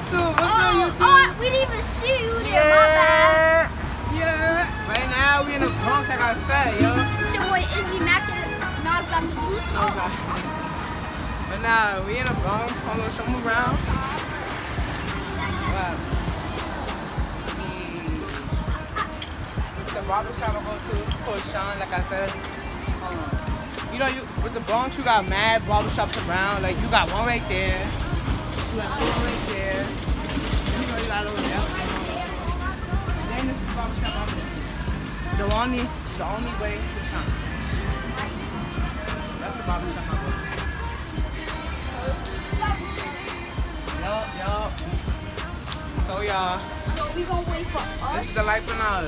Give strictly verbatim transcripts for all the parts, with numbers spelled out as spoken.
YouTube? What's oh, good, YouTube? Oh, we didn't even see you there. Yeah. My bad. Yeah. Right now, we in the Bronx, like I said, yo. It's your boy Izzy Mack. Nas got the juice. Oh. Okay. But now, we in the Bronx. I'm gonna show them around. Wow. It's the barbershop I go to. It's called Sean, like I said. Um, you know, you with the Bronx, you got mad barbershops around. Like, you got one right there. You got one right there. You know, you got over there. And then this is the barbershop I'm in. The only, the only way to shine. That's the barbershop I'm in. Yup, yup. So, y'all. So, we gonna wait for us. This is the life for now.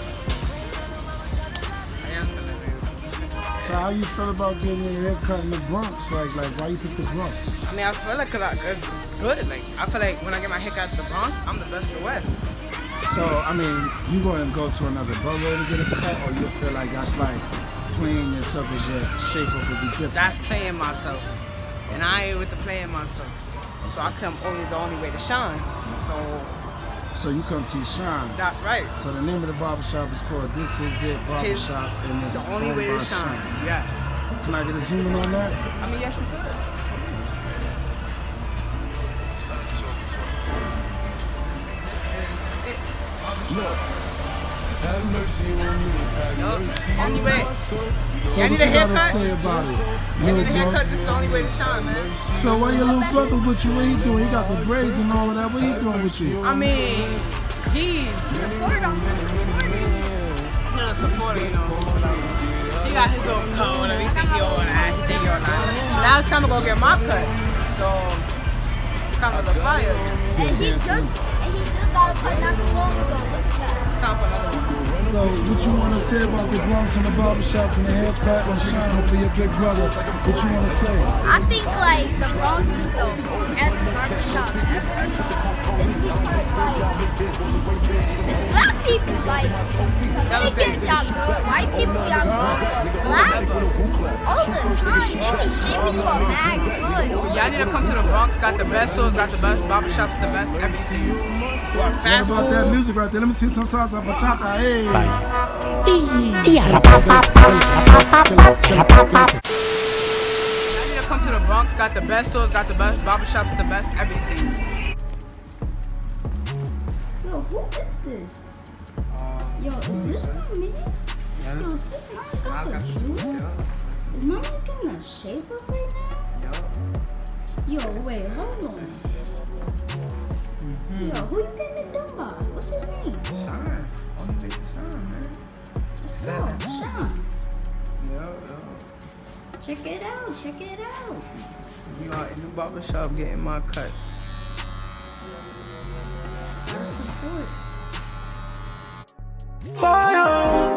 I am feeling it. So how you feel about getting your hair cut in the Bronx? Like, like why you pick the Bronx? I mean, I feel like it's good. Like, I feel like when I get my hair cut in the Bronx, I'm the best in the West. So, I mean, you going to go to another borough to get it cut, or you feel like that's like playing yourself as your shape up would be different? That's playing myself. And I ain't with the playing myself. So I come only the only way to shine. So So you come see Sean. That's right. So the name of the barbershop is called This Is It Barbershop. His, and it's the only way to shine. Sean. Yes. Can I get a zoom in on that? I mean, yes, you could. Look. Have mercy on me. Yup. Only way. So you need a haircut? Say about it? You need a haircut. This is the only way to shine, man. So what your little brother with you? What he doing? He got the braids and all of that. What he doing with you? I mean, he supported on this. He's not a supporter, you know. He got his own cut, whatever. He think he all that. He think he all that. Now it's time to go get my cut. So it's time for the fire. And he just, and he just got a cut not too long ago. Look at that. It's time for another one. So what you want to say about the Bronx and the barbershops and the haircut and Sean for your big brother? What you want to say? I think like the Bronx is the best barbershop ever. It's because like it's black people like they get y'all good. White people y'all good. Black all the time they be shaping you up mad good. Y'all need to come to the Bronx. Got the best stores. Got the best barbershops. The best everything. You want fast what about food? that music right there? Let me see some salsa bachata. Hey. Y'all need to come to the Bronx. Got the best stores. Got the best barbershops. The best everything. Yo, who is this? Yo, is this mommy? Yes. Yo, is this mommy got the juice? Is mommy's getting a shape up right now? Yo, wait, hold on. Mm-hmm. Yo, who you getting it done by? What's his name? Sean. Only way to shine, man. Let's go, Sean. Yo, yo. Check it out, check it out. You are in the barbershop getting my cut. Your support. Fire.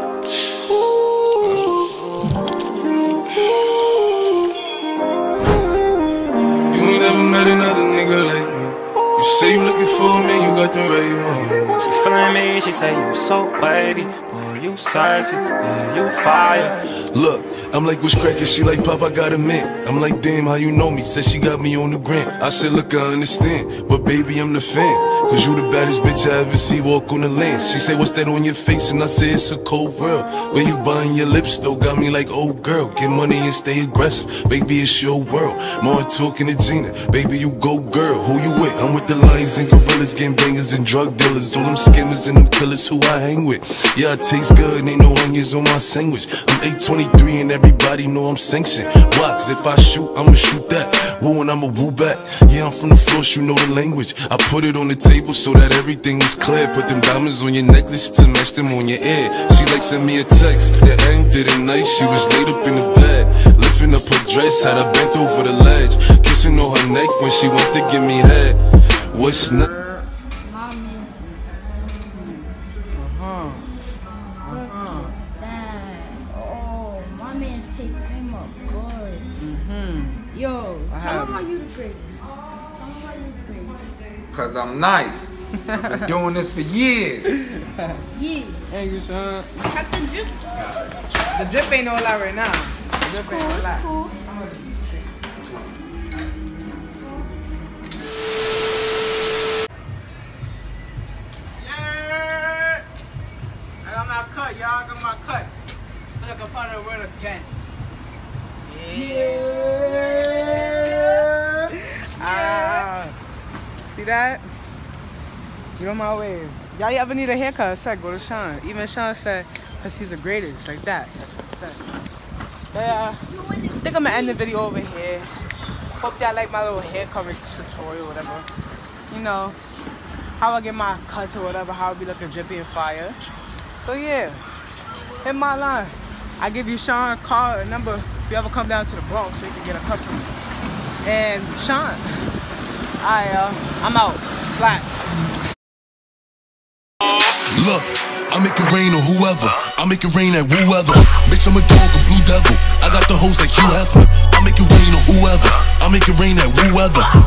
You ain't never met another nigga like me. You say you looking for me, you got the right one. She feeling me, she say you so wavy. Boy, you sexy, yeah, you fire. Look, I'm like, what's crackin'? She like, Pop, I got a man. I'm like, damn, how you know me? Said she got me on the gram. I said, look, I understand, but baby, I'm the fan. Cause you the baddest bitch I ever see walk on the land. She say, what's that on your face? And I say, it's a cold world. Where you buying your lips though? Got me like, oh girl, get money and stay aggressive. Baby, it's your world. More talking to Gina. Baby, you go girl. Who you with? I'm with the lions and gorillas, gangbangers and drug dealers. All them skimmers and them killers who I hang with. Yeah, I taste good and ain't no onions on my sandwich. I'm eight twenty-three and everybody know I'm sanctioned. Why? Cause if I shoot, I'ma shoot that. Woo and I'ma woo back. Yeah, I'm from the floor, you know the language. I put it on the table so that everything was clear. Put them diamonds on your necklace to match them on your ear. She like sent me a text. The end did it nice. She was laid up in the bed, lifting up her dress, had her bent over the ledge, kissing on her neck when she went to give me head. What's not? My man's Uh-huh. Look at that. Oh, my man's take time up good. Mm-hmm. Yo, I tell have him how you the greatest. Tell him how you the greatest. Cause I'm nice. I've been doing this for years. Yeah. Thank you, son. Check the drip. The drip ain't no lie right now. The drip ain't no lie. Cool. cut, y'all. I got my cut. Look upon the word again. Yeah. Ah. See that? Get on my way. Y'all ever need a haircut? I said, go to Sean. Even Sean said, because he's the greatest. Like that. That's what he said. Yeah. I think I'm going to end the video over here. Hope y'all like my little hair coverage tutorial or whatever. You know, how I get my cuts or whatever. How I be looking drippy and fire. So yeah. Hit my line. I give you Sean a call, a number, if you ever come down to the Bronx so you can get a cut from me. And Sean. Alright, y'all. I'm out. Black. Look, I make it rain on whoever. I make it rain at whoever. Bitch, I'm a dog, a blue devil. I got the hoes like Hugh Hefner. I make it rain on whoever. I make it rain at whoever.